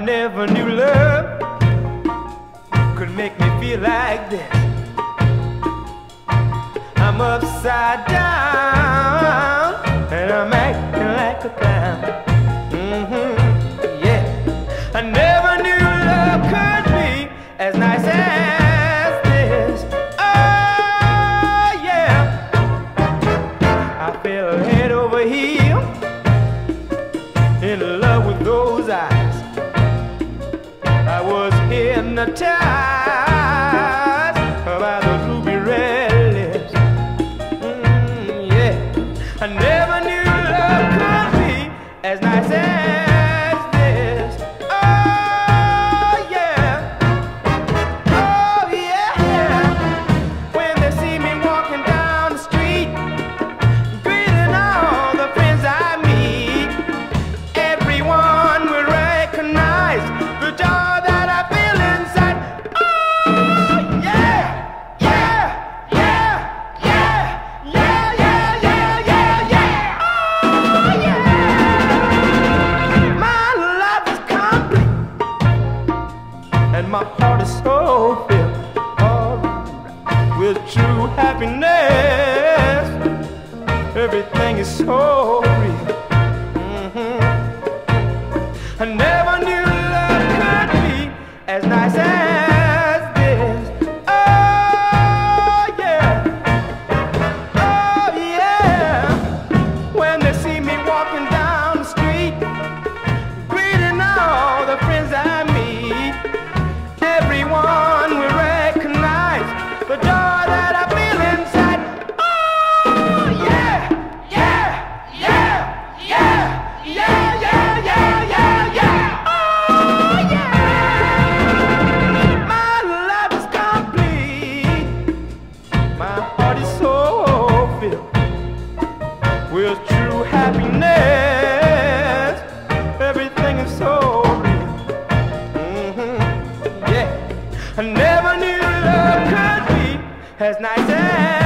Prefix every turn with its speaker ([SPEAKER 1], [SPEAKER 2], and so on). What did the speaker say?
[SPEAKER 1] never knew love could make me feel like this. I'm upside down and I'm acting like a clown. Yeah, I never knew love could be as nice as this. Oh yeah, I fell head over heels in love with those eyes. I was hypnotized by those ruby red lips. Yeah, I never knew love could be as nice as this. Oh yeah, oh yeah. When they see me walking down the street, greeting all the friends I meet, everyone will recognize the joy that I feel inside. Oh yeah, yeah, yeah, yeah, yeah, yeah, yeah, yeah, yeah. Oh yeah, my life is complete and my heart is so filled with true happiness. Everything is so real. I never knew love could be as nice as this. Oh yeah, oh yeah. When they see me walking down the street, greeting all the friends I meet, everyone will recognize the joy that I feel inside. Oh yeah, yeah, yeah, yeah, yeah, yeah, yeah, yeah, yeah. Oh yeah, my life is complete. My heart is so filled with true happiness. Everything is so real. Yeah, I never knew love could be as nice as